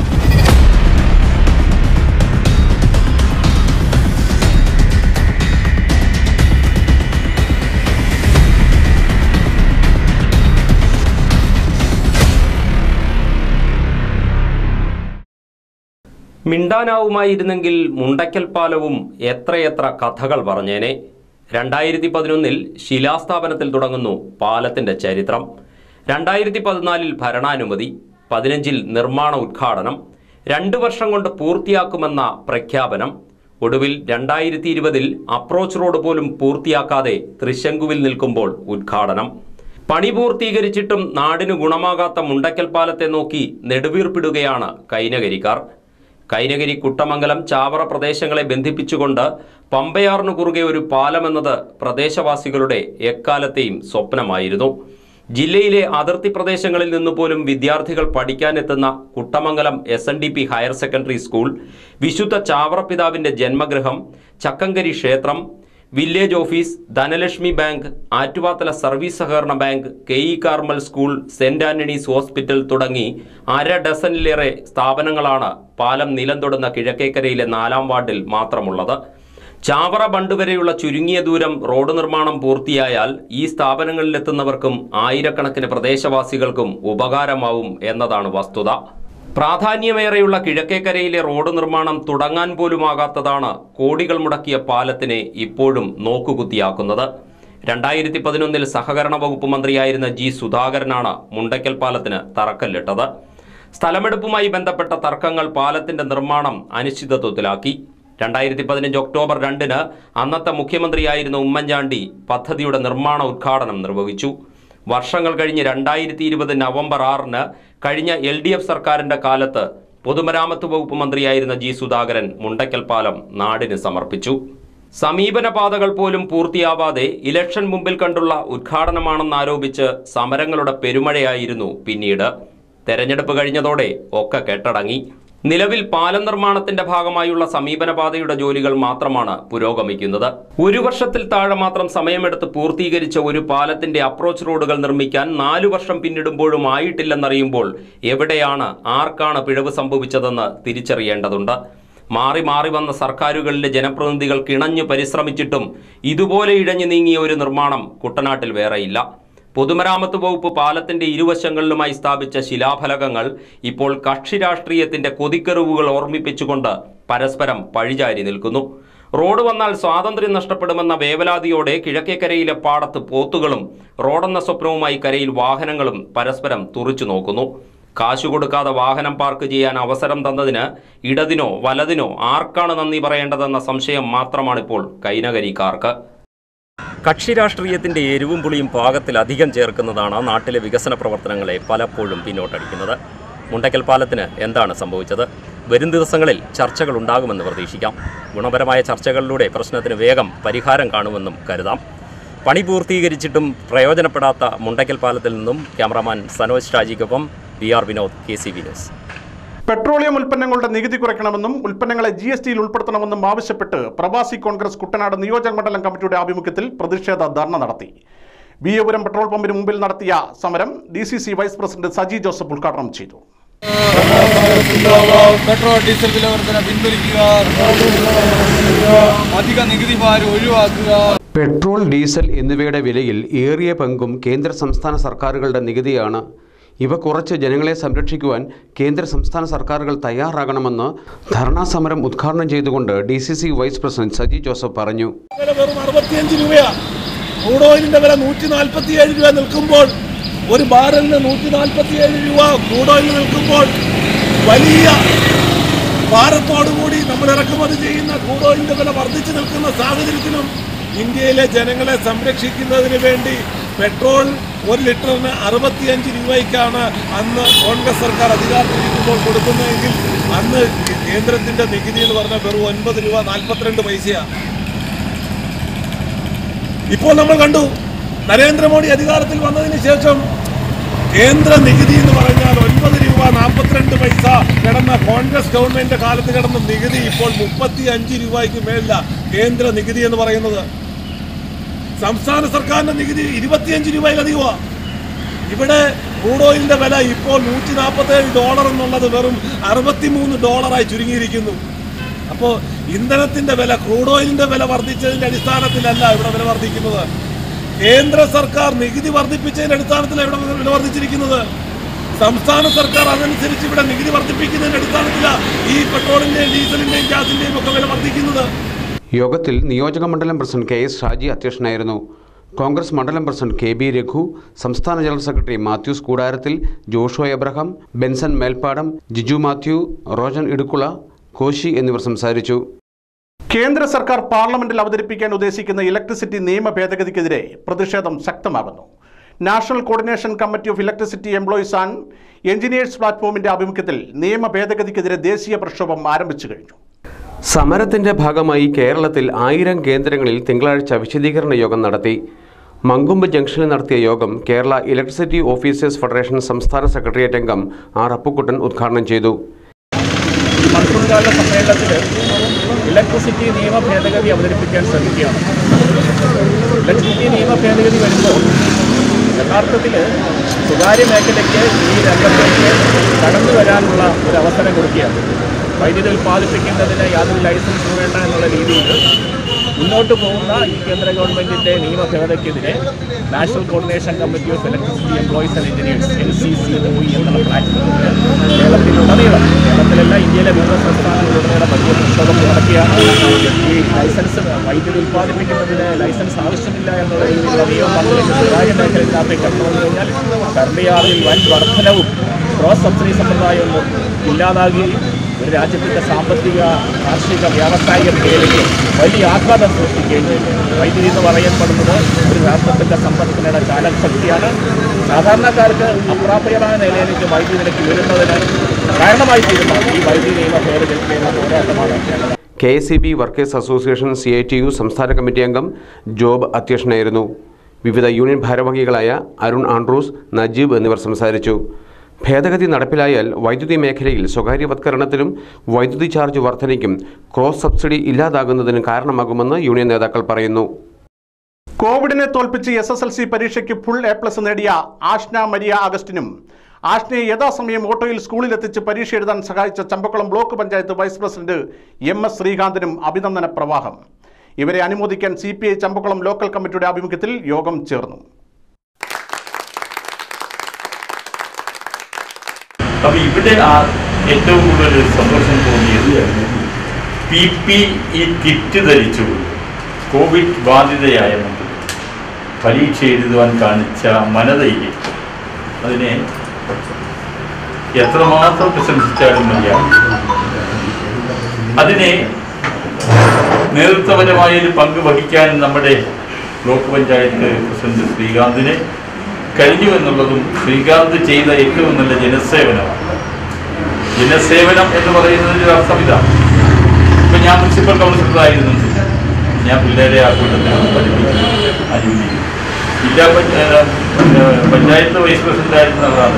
മിണ്ടാനാവുമായിരുന്നെങ്കിൽ മുണ്ടക്കൽ പാലവും എത്രയെത്ര കഥകൾ പറഞ്ഞേനെ. രണ്ടായിരത്തി പതിനൊന്നിൽ ശിലാസ്ഥാപനത്തിൽ തുടങ്ങുന്നു പാലത്തിന്റെ ചരിത്രം. രണ്ടായിരത്തി പതിനാലിൽ ഭരണാനുമതി, പതിനഞ്ചിൽ നിർമ്മാണ ഉദ്ഘാടനം, രണ്ടു വർഷം കൊണ്ട് പൂർത്തിയാക്കുമെന്ന പ്രഖ്യാപനം, ഒടുവിൽ രണ്ടായിരത്തി ഇരുപതിൽ അപ്രോച്ച് റോഡ് പോലും പൂർത്തിയാക്കാതെ തൃശങ്കുവിൽ നിൽക്കുമ്പോൾ ഉദ്ഘാടനം. പണി പൂർത്തീകരിച്ചിട്ടും നാടിനു ഗുണമാകാത്ത മുണ്ടക്കൽ പാലത്തെ നോക്കി നെടുവീർപ്പിടുകയാണ് കൈനകരിക്കാർ. കൈനകരി, കുട്ടമംഗലം, ചാവറ പ്രദേശങ്ങളെ ബന്ധിപ്പിച്ചുകൊണ്ട് പമ്പയാറിനു കുറുകെ ഒരു പാലമെന്നത് പ്രദേശവാസികളുടെ എക്കാലത്തെയും സ്വപ്നമായിരുന്നു. ജില്ലയിലെ അതിർത്തി പ്രദേശങ്ങളിൽ നിന്നുപോലും വിദ്യാർത്ഥികൾ പഠിക്കാനെത്തുന്ന Kuttamangalam S N D P higher secondary school, വിശുദ്ധ ചാവറ പിതാവിൻ്റെ ജന്മഗൃഹം, ചക്കങ്കരി ക്ഷേത്രം, village office, Dhanalakshmi bank, Attuvathala service സഹകരണ bank, K E Carmel school, saint Antony's hospital തുടങ്ങി അര ഡസനിലേറെ സ്ഥാപനങ്ങളാണ് പാലം നിലം തൊടുന്ന കിഴക്കേക്കരയിലെ നാലാം വാർഡിൽ മാത്രമുള്ളത്. ചാവറ ബണ്ട് വരെയുള്ള ചുരുങ്ങിയ ദൂരം റോഡ് നിർമ്മാണം പൂർത്തിയായാൽ ഈ സ്ഥാപനങ്ങളിലെത്തുന്നവർക്കും ആയിരക്കണക്കിന് പ്രദേശവാസികൾക്കും ഉപകാരമാവും എന്നതാണ് വസ്തുത. പ്രാധാന്യമേറെയുള്ള കിഴക്കേക്കരയിലെ റോഡ് നിർമ്മാണം തുടങ്ങാൻ പോലുമാകാത്തതാണ് കോടികൾ മുടക്കിയ പാലത്തിനെ ഇപ്പോഴും നോക്കുകുത്തിയാക്കുന്നത്. രണ്ടായിരത്തി പതിനൊന്നിൽ സഹകരണ വകുപ്പ് മന്ത്രിയായിരുന്ന ജി സുധാകരനാണ് മുണ്ടക്കൽ പാലത്തിന് തറക്കല്ലിട്ടത്. സ്ഥലമെടുപ്പുമായി ബന്ധപ്പെട്ട തർക്കങ്ങൾ പാലത്തിന്റെ നിർമ്മാണം അനിശ്ചിതത്വത്തിലാക്കി. രണ്ടായിരത്തി പതിനഞ്ച് ഒക്ടോബർ രണ്ടിന് അന്നത്തെ മുഖ്യമന്ത്രിയായിരുന്ന ഉമ്മൻചാണ്ടി പദ്ധതിയുടെ നിർമ്മാണ ഉദ്ഘാടനം നിർവഹിച്ചു. വർഷങ്ങൾ കഴിഞ്ഞ് രണ്ടായിരത്തി ഇരുപത് നവംബർ ആറിന് കഴിഞ്ഞ എൽ ഡി എഫ് സർക്കാരിന്റെ കാലത്ത് പൊതുമരാമത്ത് വകുപ്പ് മന്ത്രിയായിരുന്ന ജി സുധാകരൻ മുണ്ടക്കൽ പാലം നാടിന് സമർപ്പിച്ചു. സമീപന പാതകൾ പോലും പൂർത്തിയാവാതെ ഇലക്ഷൻ മുമ്പിൽ കണ്ടുള്ള ഉദ്ഘാടനമാണെന്നാരോപിച്ച് സമരങ്ങളുടെ പെരുമഴയായിരുന്നു പിന്നീട്. തെരഞ്ഞെടുപ്പ് കഴിഞ്ഞതോടെ ഒക്കെ കെട്ടടങ്ങി. നിലവിൽ പാലം നിർമ്മാണത്തിന്റെ ഭാഗമായുള്ള സമീപന പാതയുടെ ജോലികൾ മാത്രമാണ് പുരോഗമിക്കുന്നത്. ഒരു വർഷത്തിൽ താഴെ മാത്രം സമയമെടുത്ത് പൂർത്തീകരിച്ച ഒരു പാലത്തിന്റെ അപ്രോച്ച് റോഡുകൾ നിർമ്മിക്കാൻ നാലു വർഷം പിന്നിടുമ്പോഴും ആയിട്ടില്ലെന്നറിയുമ്പോൾ എവിടെയാണ്, ആർക്കാണ് പിഴവ് സംഭവിച്ചതെന്ന് തിരിച്ചറിയേണ്ടതുണ്ട്. മാറി മാറി വന്ന സർക്കാരുകളിലെ ജനപ്രതിനിധികൾ കിണഞ്ഞു പരിശ്രമിച്ചിട്ടും ഇതുപോലെ ഇഴഞ്ഞു നീങ്ങിയ ഒരു നിർമ്മാണം കുട്ടനാട്ടിൽ വേറെയില്ല. പൊതുമരാമത്ത് വകുപ്പ് പാലത്തിന്റെ ഇരുവശങ്ങളിലുമായി സ്ഥാപിച്ച ശിലാഫലകങ്ങൾ ഇപ്പോൾ കക്ഷി രാഷ്ട്രീയത്തിന്റെ കൊതിക്കെറിവുകൾ ഓർമ്മിപ്പിച്ചുകൊണ്ട് പരസ്പരം പഴിചാരി നിൽക്കുന്നു. റോഡ് വന്നാൽ സ്വാതന്ത്ര്യം നഷ്ടപ്പെടുമെന്ന വേവലാതിയോടെ കിഴക്കേക്കരയിലെ പാടത്ത് പോത്തുകളും റോഡെന്ന സ്വപ്നവുമായി കരയിൽ വാഹനങ്ങളും പരസ്പരം തുറിച്ചു നോക്കുന്നു. കാശു കൊടുക്കാതെ വാഹനം പാർക്ക് ചെയ്യാൻ അവസരം തന്നതിന് ഇടതിനോ വലതിനോ ആർക്കാണ് നന്ദി പറയേണ്ടതെന്ന സംശയം മാത്രമാണിപ്പോൾ കൈനകരിക്കാർക്ക്. കക്ഷി രാഷ്ട്രീയത്തിന്റെ എരിവും പുളിയും പാകത്തിലധികം ചേർക്കുന്നതാണ് നാട്ടിലെ വികസന പ്രവർത്തനങ്ങളെ പലപ്പോഴും പിന്നോട്ടടിക്കുന്നത്. മുണ്ടക്കൽ പാലത്തിന് എന്താണ് സംഭവിച്ചത്? വരും ദിവസങ്ങളിൽ ചർച്ചകൾ ഉണ്ടാകുമെന്ന് പ്രതീക്ഷിക്കാം. ഗുണപരമായ ചർച്ചകളിലൂടെ പ്രശ്നത്തിന് വേഗം പരിഹാരം കാണുമെന്നും കരുതാം. പണി പൂർത്തീകരിച്ചിട്ടും പ്രയോജനപ്പെടാത്ത മുണ്ടക്കൽ പാലത്തിൽ നിന്നും ക്യാമറാമാൻ സനോജ് ഷാജിക്കൊപ്പം V R Vinod, K C V news. Petroleum ഉൽപ്പന്നങ്ങളുടെ നികുതി കുറയ്ക്കണമെന്നും ഉൽപ്പന്നങ്ങളെ ജി എസ് ടിയിൽ ഉൾപ്പെടുത്തണമെന്നും ആവശ്യപ്പെട്ട് പ്രവാസി കോൺഗ്രസ് കുട്ടനാട് നിയോജക മണ്ഡലം കമ്മിറ്റിയുടെ ആഭിമുഖ്യത്തിൽ പ്രതിഷേധ ധർണ നടത്തി. ബിയപുരം പെട്രോൾ പമ്പിന് മുമ്പിൽ നടത്തിയ സമരം D C C vice president Saji Joseph ഉദ്ഘാടനം ചെയ്തു. പെട്രോൾ ഡീസൽ വില വർധന പിൻവലിക്കുക, അധിക നികുതി ഭാരം ഒഴിവാക്കുക. പെട്രോൾ, ഡീസൽ എന്നിവയുടെ വിലയിൽ ഏറിയ പങ്കും കേന്ദ്ര സംസ്ഥാന സർക്കാരുകളുടെ നികുതിയാണ്. ഇവ കുറച്ച് ജനങ്ങളെ സംരക്ഷിക്കുവാൻ കേന്ദ്ര സംസ്ഥാന സർക്കാരുകൾ തയ്യാറാകണമെന്ന് ധർണാ സമരം ഉദ്ഘാടനം ചെയ്തുകൊണ്ട് D C C vice president Saji Joseph പറഞ്ഞു. വെറും അറുപത്തിയഞ്ച് രൂപയാണ്. ക്രൂഡ് ഓയിലിന്റെ വില നൂറ്റി നാൽപ്പത്തി ഏഴ് രൂപ നിൽക്കുമ്പോൾ, ഒരു ബാരലിന് നൂറ്റി നാൽപ്പത്തി ഏഴ് രൂപ ക്രൂഡ് ഓയിൽ നിൽക്കുമ്പോൾ, വലിയ ഭാരത്തോടുകൂടി നമ്മൾ ഇറക്കുമതി ചെയ്യുന്ന ക്രൂഡ് ഓയിലിന്റെ വില വർദ്ധിച്ചു നിൽക്കുന്ന സാഹചര്യത്തിലും ഇന്ത്യയിലെ ജനങ്ങളെ സംരക്ഷിക്കുന്നതിന് വേണ്ടി പെട്രോൾ ഒരു ലിറ്ററിന് അറുപത്തിയഞ്ച് രൂപയ്ക്കാണ് അന്ന് കോൺഗ്രസ് സർക്കാർ അധികാരത്തിലിരിക്കുമ്പോൾ കൊടുക്കുന്നതെങ്കിൽ അന്ന് കേന്ദ്രത്തിന്റെ നികുതി എന്ന് പറഞ്ഞാൽ വെറും ഒൻപത് രൂപ നാൽപ്പത്തിരണ്ട് പൈസയാണ്. ഇപ്പോൾ നമ്മൾ കണ്ടു, നരേന്ദ്രമോദി അധികാരത്തിൽ വന്നതിന് ശേഷം കേന്ദ്ര നികുതി എന്ന് പറഞ്ഞാൽ ഒൻപത് രൂപ നാൽപ്പത്തിരണ്ട് പൈസ കിടന്ന കോൺഗ്രസ് ഗവൺമെന്റിന്റെ കാലത്ത് കിടന്ന നികുതി ഇപ്പോൾ മുപ്പത്തി അഞ്ച് രൂപയ്ക്ക് മേലില്ല കേന്ദ്ര നികുതി എന്ന് പറയുന്നത്. സംസ്ഥാന സർക്കാരിന്റെ നികുതി ഇരുപത്തിയഞ്ച് രൂപയിലധികമാണ്. ഇവിടെ ക്രൂഡ് ഓയിലിന്റെ വില ഇപ്പോൾ നൂറ്റി നാൽപ്പത്തേഴ് ഡോളർ എന്നുള്ളത് വെറും അറുപത്തിമൂന്ന് ഡോളറായി ചുരുങ്ങിയിരിക്കുന്നു. അപ്പോൾ ഇന്ധനത്തിന്റെ വില, ക്രൂഡ് ഓയിലിന്റെ വില വർദ്ധിച്ചതിന്റെ അടിസ്ഥാനത്തിലല്ല ഇവിടെ വില വർദ്ധിക്കുന്നത്. കേന്ദ്ര സർക്കാർ നികുതി വർദ്ധിപ്പിച്ചതിന്റെ അടിസ്ഥാനത്തിലാണ് ഇവിടെ വില വർദ്ധിച്ചിരിക്കുന്നത്. സംസ്ഥാന സർക്കാർ അതനുസരിച്ച് ഇവിടെ നികുതി വർദ്ധിപ്പിക്കുന്നതിന്റെ അടിസ്ഥാനത്തിലാണ് ഈ പെട്രോളിന്റെയും ഡീസലിന്റെയും ഗ്യാസിന്റെയും ഒക്കെ വില വർദ്ധിക്കുന്നത്. യോഗത്തിൽ നിയോജക മണ്ഡലം പ്രസിഡന്റ് കെ എസ് ഷാജി അധ്യക്ഷനായിരുന്നു. കോൺഗ്രസ് മണ്ഡലം പ്രസിഡന്റ് കെ ബി രഘു, സംസ്ഥാന ജനറൽ സെക്രട്ടറി മാത്യൂസ് കൂടാരത്തിൽ, ജോഷോ എബ്രഹാം, ബെൻസൺ മേൽപ്പാടം, ജിജു മാത്യു, റോജൻ ഇടുക്കുള, കോശി എന്നിവർ സംസാരിച്ചു. കേന്ദ്ര സർക്കാർ പാർലമെന്റിൽ അവതരിപ്പിക്കാൻ ഉദ്ദേശിക്കുന്ന ഇലക്ട്രിസിറ്റി നിയമ ഭേദഗതിക്കെതിരെ പ്രതിഷേധം ശക്തമാകുന്നു. National coordination committee of electricity employees and engineers പ്ലാറ്റ്ഫോമിന്റെ ആഭിമുഖ്യത്തിൽ നിയമ ഭേദഗതിക്കെതിരെ ദേശീയ പ്രക്ഷോഭം ആരംഭിച്ചു കഴിഞ്ഞു. സമരത്തിന്റെ ഭാഗമായി കേരളത്തിൽ ആയിരം കേന്ദ്രങ്ങളിൽ തിങ്കളാഴ്ച വിശദീകരണ യോഗം നടത്തി. മങ്കൊമ്പ് ജംഗ്ഷനിൽ നടത്തിയ യോഗം കേരള ഇലക്ട്രിസിറ്റി ഓഫീസേഴ്സ് ഫെഡറേഷൻ സംസ്ഥാന സെക്രട്ടേറിയറ്റ് അംഗം ആർ അപ്പുക്കുട്ടൻ ഉദ്ഘാടനം ചെയ്തു. മൺസൂൺകാല സമ്മേളനത്തിൽ ഇലക്ട്രിസിറ്റി നിയമ ഭേദഗതി അവതരിപ്പിക്കാൻ ശ്രമിക്കുകയാണ്. ഇലക്ട്രിസിറ്റി നിയമ ഭേദഗതി വരുമ്പോൾ യഥാർത്ഥത്തിൽ സ്വകാര്യ മേഖലയ്ക്ക് ഈ രംഗത്തേക്ക് കടന്നു വരാനുള്ള ഒരു അവസരം കൊടുക്കുകയാണ്. വൈദ്യുതി ഉൽപ്പാദിപ്പിക്കുന്നതിന് യാതൊരു ലൈസൻസ് വേണ്ട എന്നുള്ള രീതിയിൽ മുന്നോട്ട് പോകുന്ന ഈ കേന്ദ്ര ഗവൺമെൻറ്റിൻ്റെ നിയമ ഭേദഗതിക്കെതിരെ national coordination committee of electricity employees and engineers N C C എന്നുള്ള പ്ലാറ്റ്ഫോമിൽ കേരളത്തിലുടനീളം, കേരളത്തിലല്ല ഇന്ത്യയിലെ വിവിധ സംസ്ഥാനങ്ങളിലുടനീളം വലിയ പ്രക്ഷോഭം നടത്തിയാണ്. ഈ ലൈസൻസ് വൈദ്യുതി ഉൽപ്പാദിപ്പിക്കുന്നതിന് ലൈസൻസ് ആവശ്യമില്ല എന്നുള്ള രീതിയിലുള്ള നിയമം വന്നതിന് സ്വകാര്യ മേഖലയ്ക്കകത്തേക്ക് കടന്നു വന്നു കഴിഞ്ഞാൽ കറണ്ട് ചാർജിൽ വൻ വർധനവും ക്രോസ് സബ്സിഡി സമ്പ്രദായമൊന്നും ഇല്ലാതാകുകയും ഒരു രാജ്യത്തിൻ്റെ സാമ്പത്തിക, കാർഷിക, വ്യാവസായിക മേഖലയ്ക്ക് വലിയ ആഘാതം സൃഷ്ടിക്കുകയും ചെയ്തു. വൈദ്യുതി എന്ന് പറയപ്പെടുന്നത് ഒരു രാഷ്ട്രത്തിൻ്റെ സമ്പത്തിനുള്ള ചാലകശക്തിയാണ്. സാധാരണക്കാർക്ക് അപ്രാപ്യമായ നിലയിലേക്ക് വൈദ്യുതി നിരക്ക് ഉയരുന്നതിന് കാരണമായി തീരുന്ന ഈ വൈദ്യുതി നിയമ ഭേദഗതിയുള്ള പോരാട്ടമാണ്. K S E B workers association C I T U സംസ്ഥാന കമ്മിറ്റി അംഗം ജോബ് അധ്യക്ഷനായിരുന്നു. വിവിധ യൂണിയൻ ഭാരവാഹികളായ അരുൺ ആൻഡ്രൂസ്, നജീബ് എന്നിവർ സംസാരിച്ചു. ഭേദഗതി നടപ്പിലായാൽ വൈദ്യുതി മേഖലയിൽ സ്വകാര്യവത്കരണത്തിലും വൈദ്യുതി ചാർജ് വർധനയ്ക്കും ക്രോസ് സബ്സിഡി ഇല്ലാതാകുന്നതിന് കാരണമാകുമെന്ന് യൂണിയൻ നേതാക്കൾ പറയുന്നു. കോവിഡിനെ തോൽപ്പിച്ച് എസ് എസ് എൽ സി പരീക്ഷയ്ക്ക് ഫുൾ എ പ്ലസ് നേടിയ ആഷ്ന മരിയ അഗസ്റ്റിനും ആഷ്നയെ യഥാസമയം ഓട്ടോയിൽ സ്കൂളിലെത്തിച്ച് പരീക്ഷ എഴുതാൻ സഹായിച്ച Champakulam block panchayat vice president M S ശ്രീകാന്തിനും അഭിനന്ദന പ്രവാഹം. ഇവരെ അനുമോദിക്കാൻ C P I Champakulam local കമ്മിറ്റിയുടെ ആഭിമുഖ്യത്തിൽ യോഗം ചേർന്നു. അപ്പോൾ ഇവിടെ ആ ഏറ്റവും കൂടുതൽ സന്തോഷം തോന്നിയത് പി പി ഇ കിറ്റ് ധരിച്ചുകൊണ്ട് കോവിഡ് ബാധിതയായ നമുക്ക് പരീക്ഷ എഴുതുവാൻ കാണിച്ച മനധൈര്യം, അതിനെ എത്രമാത്രം പ്രശംസിച്ചാലും മതിയാകും. അതിനെ നേതൃത്വപരമായ ഒരു പങ്ക് വഹിക്കാൻ നമ്മുടെ ബ്ലോക്ക് പഞ്ചായത്ത് പ്രസിഡന്റ് ശ്രീകാന്തിനെ കഴിഞ്ഞു എന്നുള്ളതും ശ്രീകാന്ത് ചെയ്ത ഏറ്റവും നല്ല ജനസേവനമാണ്. ജനസേവനം എന്ന് പറയുന്നതിൻ്റെ അർത്ഥം ഇതാണ്. ഇപ്പം ഞാൻ മുനിസിപ്പൽ കൗൺസിലറായിരുന്നുണ്ട്, ഞാൻ പിള്ളേരെ ആ കൂട്ടത്തിലാണ് പഠിപ്പിച്ചത്. ആ ജോലി ജില്ലാ പഞ്ചായത്ത് വൈസ് പ്രസിഡന്റായിരുന്നതാണ്.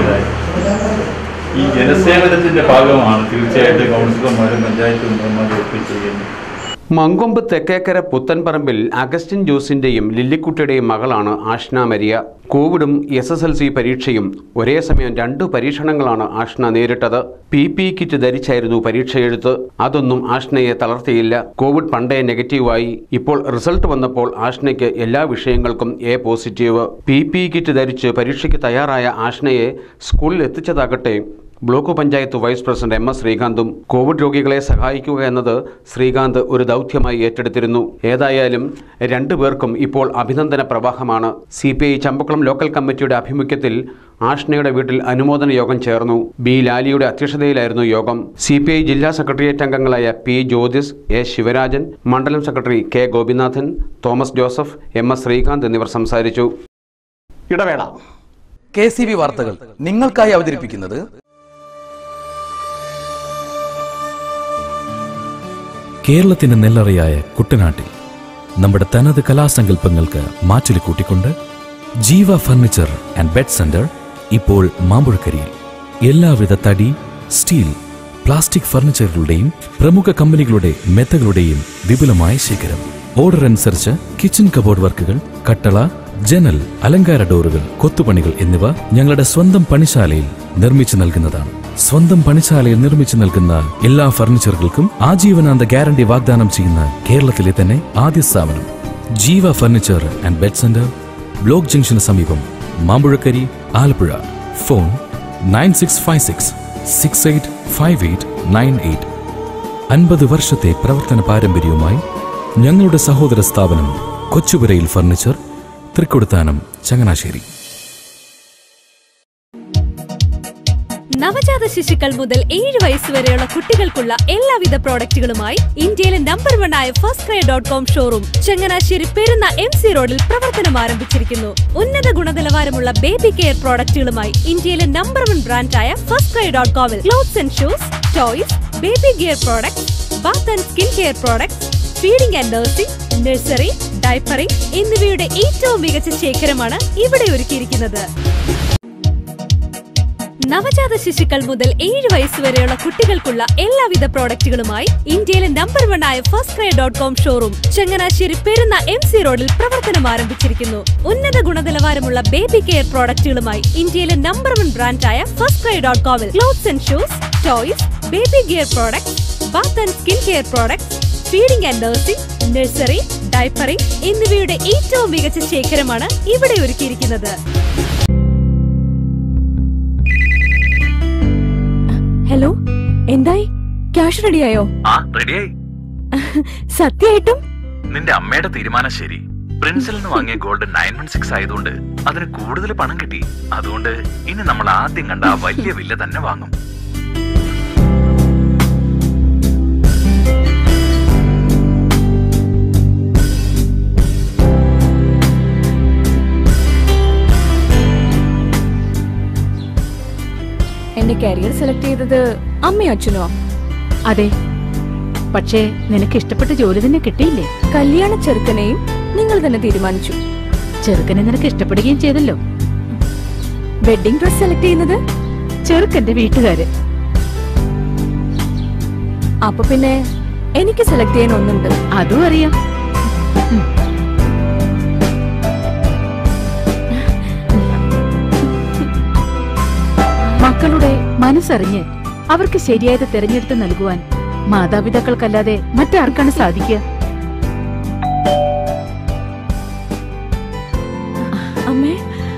ഈ ജനസേവനത്തിൻ്റെ ഭാഗമാണ് തീർച്ചയായിട്ടും കൗൺസിലർമാരും പഞ്ചായത്ത് മെമ്പർമാരും ഒക്കെ ചെയ്യുന്നത്. മങ്കൊമ്പ് തെക്കേക്കര പുത്തൻപറമ്പിൽ അഗസ്റ്റിൻ ജോസിന്റെയും ലില്ലിക്കുട്ടിയുടെയും മകളാണ് ആഷ്ന മരിയ. കോവിഡും എസ് എസ് എൽ സി പരീക്ഷയും ഒരേ സമയം രണ്ടു പരീക്ഷണങ്ങളാണ് ആഷ്ന നേരിട്ടത്. പി പി കിറ്റ് ധരിച്ചായിരുന്നു പരീക്ഷ എഴുത്ത്. അതൊന്നും ആഷ്നയെ തളർത്തിയില്ല. കോവിഡ് പണ്ടേ നെഗറ്റീവായി. ഇപ്പോൾ റിസൾട്ട് വന്നപ്പോൾ ആഷ്നയ്ക്ക് എല്ലാ വിഷയങ്ങൾക്കും A positive. P P kit ധരിച്ച് പരീക്ഷയ്ക്ക് തയ്യാറായ ആഷ്നയെ സ്കൂളിൽ എത്തിച്ചതാകട്ടെ block panchayat vice president M S ശ്രീകാന്തും. കോവിഡ് രോഗികളെ സഹായിക്കുക എന്നത് ശ്രീകാന്ത് ഒരു ദൗത്യമായി ഏറ്റെടുത്തിരുന്നു. ഏതായാലും രണ്ടുപേർക്കും ഇപ്പോൾ അഭിനന്ദന പ്രവാഹമാണ്. C P I Champakulam local കമ്മിറ്റിയുടെ ആഭിമുഖ്യത്തിൽ ആഷ്നയുടെ വീട്ടിൽ അനുമോദന യോഗം ചേർന്നു. ബി ലാലിയുടെ അധ്യക്ഷതയിലായിരുന്നു യോഗം. സി പി ഐ ജില്ലാ സെക്രട്ടേറിയറ്റ് അംഗങ്ങളായ പി ജ്യോതിസ്, എ ശിവരാജൻ, മണ്ഡലം secretary K Gopinathan, Thomas Joseph, M S Sreekanth എന്നിവർ സംസാരിച്ചു. ഇടവേള. കെ സി ബി വാർത്തകൾ നിങ്ങൾക്കായി അവതരിപ്പിക്കുന്നത് കേരളത്തിന്റെ നെല്ലറയായ കുട്ടനാട്ടിൽ നമ്മുടെ തനത് കലാസങ്കല്പങ്ങൾക്ക് മാറ്റുലി കൂട്ടിക്കൊണ്ട് ജീവ ഫർണിച്ചർ ആൻഡ് ബെഡ് സെന്റർ ഇപ്പോൾ മാമ്പുഴക്കരിയിൽ. എല്ലാവിധ തടി, സ്റ്റീൽ, പ്ലാസ്റ്റിക് ഫർണിച്ചറുകളുടെയും പ്രമുഖ കമ്പനികളുടെ മെത്തകളുടെയും വിപുലമായ ശേഖരം. ഓർഡർ അനുസരിച്ച് കിച്ചൺ കബോർഡ് വർക്കുകൾ, കട്ടള, ജനൽ, അലങ്കാര ഡോറുകൾ, കൊത്തുപണികൾ എന്നിവ ഞങ്ങളുടെ സ്വന്തം പണിശാലയിൽ നിർമ്മിച്ചു നൽകുന്നതാണ്. സ്വന്തം പണിശാലയിൽ നിർമ്മിച്ചു നൽകുന്ന എല്ലാ ഫർണിച്ചറുകൾക്കും ആജീവനാന്ത ഗ്യാരണ്ടി വാഗ്ദാനം ചെയ്യുന്ന കേരളത്തിലെ തന്നെ ആദ്യ സ്ഥാപനം Jeeva furniture and bed center, block ജംഗ്ഷന് സമീപം, Mampuzhakari, Alappuzha. Phone nine six five six six eight five eight nine eight. അൻപത് വർഷത്തെ പ്രവർത്തന പാരമ്പര്യവുമായി ഞങ്ങളുടെ സഹോദര സ്ഥാപനം കൊച്ചുപുരയിൽ ഫർണിച്ചർ, തൃക്കൊടുത്താനം, ചങ്ങനാശ്ശേരി. നവജാത ശിശുക്കൾ മുതൽ ഏഴ് വയസ്സ് വരെയുള്ള കുട്ടികൾക്കുള്ള എല്ലാവിധ പ്രോഡക്റ്റുകളുമായി ഇന്ത്യയിലെ നമ്പർ വൺ ആയ first cry dot com showroom Changanassery Perunna M C റോഡിൽ പ്രവർത്തനം ആരംഭിച്ചിരിക്കുന്നു. ഉന്നത ഗുണനിലവാരമുള്ള ബേബി കെയർ പ്രോഡക്റ്റുകളുമായി ഇന്ത്യയിലെ നമ്പർ വൺ ബ്രാൻഡായ ഫസ്റ്റ് ക്രൈ ഡോട്ട് കോമിൽ clothes and shoes, toys, baby gear products, bath and skin care products, feeding and nursing, nursery, diapering എന്നിവയുടെ ഏറ്റവും മികച്ച ശേഖരമാണ് ഇവിടെ ഒരുക്കിയിരിക്കുന്നത്. നവജാത ശിശുക്കൾ മുതൽ ഏഴ് വയസ്സ് വരെയുള്ള കുട്ടികൾക്കുള്ള എല്ലാവിധ പ്രോഡക്റ്റുകളുമായി ഇന്ത്യയിലെ നമ്പർ വൺ ആയ first cry dot com showroom Changanassery Perunna M C റോഡിൽ പ്രവർത്തനം ആരംഭിച്ചിരിക്കുന്നു. ഉന്നത ഗുണനിലവാരമുള്ള ബേബി കെയർ പ്രോഡക്റ്റുകളുമായി ഇന്ത്യയിലെ നമ്പർ വൺ ബ്രാൻഡായ ഫസ്റ്റ് ക്രൈ ഡോട്ട് കോമിൽ clothes and shoes, toys, baby gear products, bath and skin care products, feeding and nursing, nursery, diapering എന്നിവയുടെ ഏറ്റവും മികച്ച ശേഖരമാണ് ഇവിടെ ഒരുക്കിയിരിക്കുന്നത്. ഹലോ, എന്തായി? ക്യാഷ് റെഡിയായോ? ആ റെഡിയായി. സത്യമായിട്ടും നിന്റെ അമ്മയുടെ തീരുമാനം ശരി. പ്രിൻസിൽ നിന്ന് വാങ്ങിയ ഗോൾഡ് നയൻ വൺ സിക്സ് ആയതുകൊണ്ട് അതിന് കൂടുതൽ പണം കിട്ടി. അതുകൊണ്ട് ഇനി നമ്മൾ ആദ്യം കണ്ട ആ വലിയ വില്ല തന്നെ വാങ്ങും. എന്റെ കരിയർ സെലക്ട് ചെയ്തത് അമ്മയോ അച്ഛനോ? അതെ, പക്ഷേ നിനക്ക് ഇഷ്ടപ്പെട്ട ജോലി തന്നെ കിട്ടിയില്ലേ? കല്യാണ ചെറുക്കനെയും നിങ്ങൾ തന്നെ തീരുമാനിച്ചു. ചെറുക്കനെ നിനക്ക് ഇഷ്ടപ്പെടുകയും ചെയ്തല്ലോ. വെഡിങ് ഡ്രസ് സെലക്ട് ചെയ്യുന്നത് ചെറുക്കന്റെ വീട്ടുകാര്. അപ്പൊ പിന്നെ എനിക്ക് സെലക്ട് ചെയ്യാൻ ഒന്നുണ്ട്. അതും അറിയാം. മക്കളുടെ മനസ്സറിഞ്ഞ് അവർക്ക് ശരിയായത് തെരഞ്ഞെടുത്ത് നൽകുവാൻ മാതാപിതാക്കൾക്കല്ലാതെ മറ്റാർക്കാണ് സാധിക്കുക? അമ്മേ,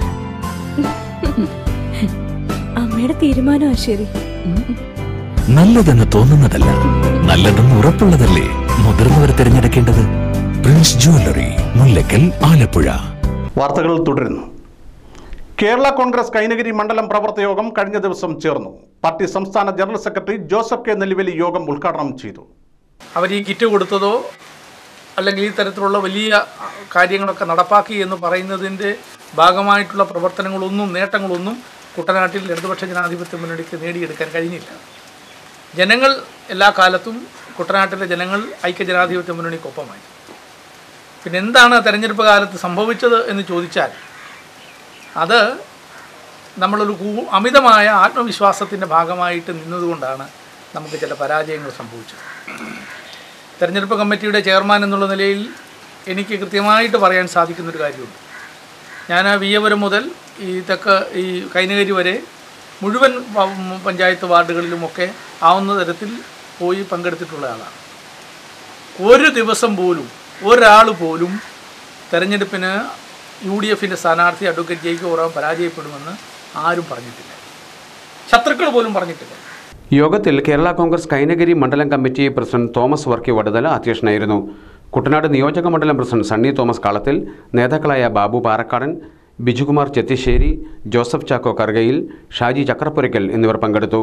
അമ്മയുടെ തീരുമാനമാ ശരി. നല്ലതെന്ന് തോന്നുന്നതല്ല, നല്ലതെന്ന് ഉറപ്പുള്ളതല്ലേ മുതിർന്നവർ തിരഞ്ഞെടുക്കേണ്ടത്. Prince jewellery, Mullakkal, Alappuzha. വാർത്തകൾ തുടരുന്നു. കേരള കോൺഗ്രസ് കൈനഗിരി മണ്ഡലം പ്രവർത്തക യോഗം കഴിഞ്ഞ ദിവസം ചേർന്നു. പാർട്ടി സംസ്ഥാന general secretary Joseph K Nellively യോഗം ഉദ്ഘാടനം ചെയ്തു. അവർ ഈ കിറ്റ് കൊടുത്തതോ അല്ലെങ്കിൽ ഈ തരത്തിലുള്ള വലിയ കാര്യങ്ങളൊക്കെ നടപ്പാക്കി എന്ന് പറയുന്നതിൻ്റെ ഭാഗമായിട്ടുള്ള പ്രവർത്തനങ്ങളൊന്നും നേട്ടങ്ങളൊന്നും കുട്ടനാട്ടിൽ ഇടതുപക്ഷ ജനാധിപത്യ മുന്നണിക്ക് നേടിയെടുക്കാൻ കഴിഞ്ഞില്ല. ജനങ്ങൾ എല്ലാ കാലത്തും കുട്ടനാട്ടിലെ ജനങ്ങൾ ഐക്യജനാധിപത്യ മുന്നണിക്കൊപ്പമായി. പിന്നെ എന്താണ് തെരഞ്ഞെടുപ്പ് കാലത്ത് സംഭവിച്ചത് എന്ന് ചോദിച്ചാൽ അത് നമ്മളൊരു അമിതമായ ആത്മവിശ്വാസത്തിൻ്റെ ഭാഗമായിട്ട് നിന്നതുകൊണ്ടാണ് നമുക്ക് ചില പരാജയങ്ങൾ സംഭവിച്ചത്. തെരഞ്ഞെടുപ്പ് കമ്മിറ്റിയുടെ ചെയർമാൻ എന്നുള്ള നിലയിൽ എനിക്ക് കൃത്യമായിട്ട് പറയാൻ സാധിക്കുന്നൊരു കാര്യമുണ്ട്. ഞാൻ വിയ്യപുരം മുതൽ ഈ തെക്ക് ഈ കൈനഗരി വരെ മുഴുവൻ പഞ്ചായത്ത് വാർഡുകളിലുമൊക്കെ ആവുന്ന തരത്തിൽ പോയി പങ്കെടുത്തിട്ടുള്ള ആളാണ്. ഒരു ദിവസം പോലും ഒരാൾ പോലും തെരഞ്ഞെടുപ്പിന് യു ഡി എഫിൻ്റെ സ്ഥാനാർത്ഥി അഡ്വക്കേറ്റ് ജയിക്ക് ഓറാൻ പരാജയപ്പെടുമെന്ന് ആരും പറഞ്ഞിട്ടില്ല. ശത്രുക്കൾ പോലും പറഞ്ഞിട്ടില്ല. യോഗത്തിൽ കേരള കോൺഗ്രസ് കൈനഗിരി മണ്ഡലം കമ്മിറ്റി പ്രസിഡന്റ് തോമസ് വർക്കി വടുതല അധ്യക്ഷനായിരുന്നു. കുട്ടനാട് നിയോജക മണ്ഡലം പ്രസിഡന്റ് സണ്ണി തോമസ് കാളത്തിൽ, നേതാക്കളായ ബാബു പാറക്കാടൻ, ബിജുകുമാർ ചെത്തിശ്ശേരി, ജോസഫ് ചാക്കോ കർഗയിൽ, ഷാജി ചക്രപ്പുരയ്ക്കൽ എന്നിവർ പങ്കെടുത്തു.